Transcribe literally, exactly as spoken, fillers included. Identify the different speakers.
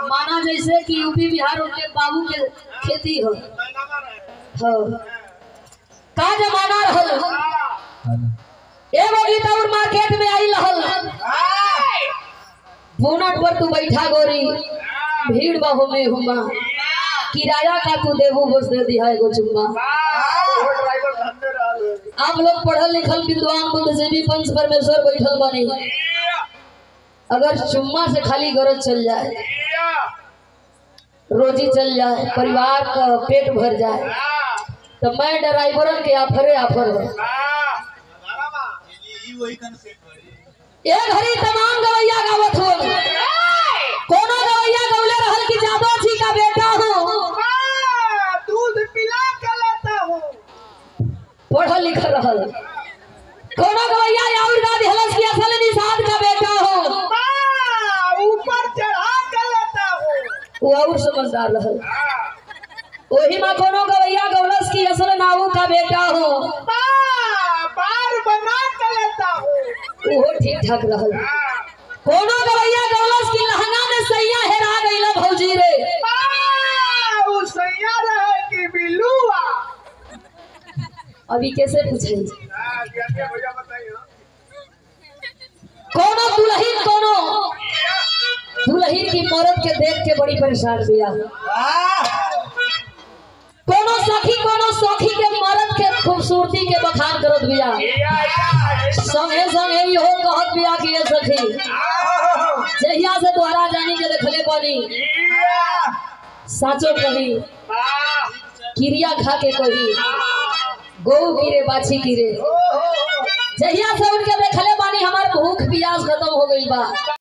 Speaker 1: माना जैसे कि यूपी बिहार उनके बाबू के खेती हो हाँ। का जमाना रहल एगो गीत और मार्केट में आई रहल बोनट पर तू बैठा गोरी भीड़ बहु में हुमा किराया का तू देबू बस दे दिया एगो चुम्मा। आप लोग पढ़ल लिखल विद्वान बुद्धिजीवी पंच परमेश्वर बैठल बने अगर चुम्मा से खाली गरज चल जाए रोजी चल जाए परिवार का पेट भर जाए तो मैं ड्राइवरन के आफरे आफर है। ये घड़ी तमाम गवैया गावत हो कोनो गवैया गौले रहल की जादव जी का बेटा हूँ
Speaker 2: दूध पिला के लाता हूँ
Speaker 1: पढ़ल लिखल रहल कोनो गवैया और गा दिहलस की असल निषाद का बेटा हूँ
Speaker 2: ऊपर चढ़ा के लाता हूँ
Speaker 1: वो और समझदार रहल। वही में कोनो गवैया गौलस की असल नाऊ का बेटा हूँ
Speaker 2: बार बना के लाता हूँ
Speaker 1: वो ठीक ठाक रहल। कोनो गवैया गौलस की लहंगा में सैया हेरा गईला भौजी रे
Speaker 2: वो सैया रहे कि बिलुआ
Speaker 1: अभी कैसे पूछे कोनो दुल्हन कोनो दुल्हन की मौरत के देख के बड़ी परेशान हुआ कोनो सखी कोनो सखी के मर्द के खूबसूरती के बखान करत बिया संगे संगे यो कहत बिया कि ये सखी जहिया से तोहरा जानी के देखले पानी साचो कही किरिया खा के कही गौ गिरे बाछी गिरे जहिया से उनके देखले पानी हमार भूख प्यास खत्म हो गई बा।